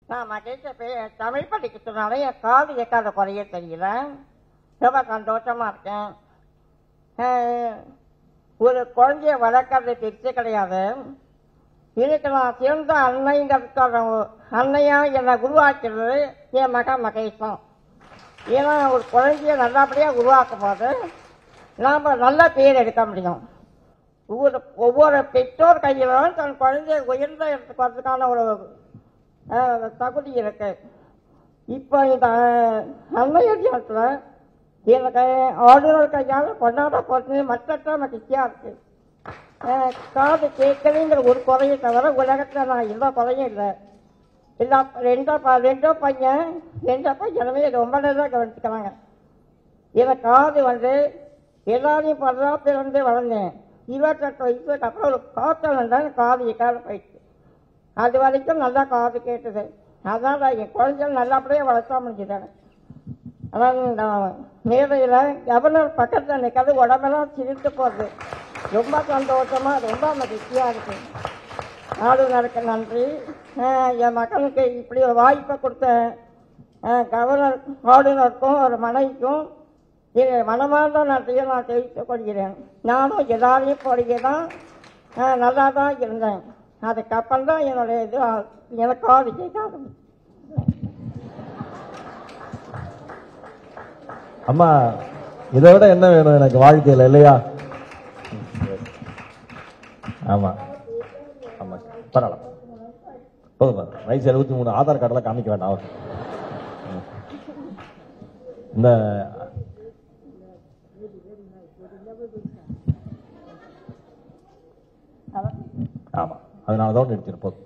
நான் மகேஷ தமிழ் படிக்க சொன்னாலே என் காது கேட்காத குறைய தெரியல. ரொம்ப சந்தோஷமா இருக்கேன். ஒரு குழந்தைய வளர்க்கறது பெருசு கிடையாது. இதுக்கு நான் சிறந்த அன்னைங்கிறதுக்கான அன்னையா என்னை உருவாக்கிறது என் மகேஷ் தான். ஏன்னா ஒரு குழந்தைய நல்லபடியாக உருவாக்கும் போது நாம் நல்ல பேர் எடுக்க முடியும். ஒவ்வொரு பெற்றோர் கையிலும் தன் குழந்தைய உயர்ந்த இடத்துக்கு வரதுக்கான ஒரு தகுதி இருக்கு. இப்போ இந்த அன்னையர் தினத்தில் எனக்கு ஆளுநர் கையால் கொண்டாட போட்டு மற்ற மகிழ்ச்சியாக இருக்கு. காது கேட்கலைங்கிற ஒரு குறையை தவிர உலகத்தில் நான் எந்த குறையும் இல்லை. ரெண்டோ பையனுமே ரொம்ப நல்லா கவனிச்சுக்கிறாங்க. எனக்கு காது எல்லாரையும் பிறந்து வளர்ந்தேன். 28 வயசுக்கு அப்புறம் ஒரு காய்ச்சல் வந்தால் காது கேட்காத போயிடுச்சு. அது வரைக்கும் நல்லா காது கேட்டது. அதனால் என் குழந்தைகள் நல்லபடியாக வளர்த்தா முடிஞ்சுதானே. ஆனால் இந்த மேடையில் கவர்னர் பக்கத்தில் நிற்காது உடம்பெல்லாம் சிரித்து போகுது. ரொம்ப சந்தோஷமாக ரொம்ப மகிழ்ச்சியாக இருக்கு. ஆளுநருக்கு நன்றி. என் மகனுக்கு இப்படி ஒரு வாய்ப்பை கொடுத்த கவர்னர் ஆளுநருக்கும் ஒரு மனைவிக்கும் மனமார்ந்த நன்றியை நான் தெரிவித்துக் கொள்கிறேன். நானும் எல்லாரையும் போடியே தான் நல்லா தான் இருந்தேன். அதுக்கப்புறம் தான் என்னுடைய இது எனக்கு காது கேட்காது. அம்மா இதை விட என்ன வேணும் எனக்கு வாழ்க்கையில் இல்லையா? ஆமா ஆமா பரவாயில்ல போதும். வயசு 73 ஆதார் கார்டெல்லாம் காமிக்க வேண்டாம். இந்த ஆமா அதனாலதான் எடுத்துட்டு போதும்.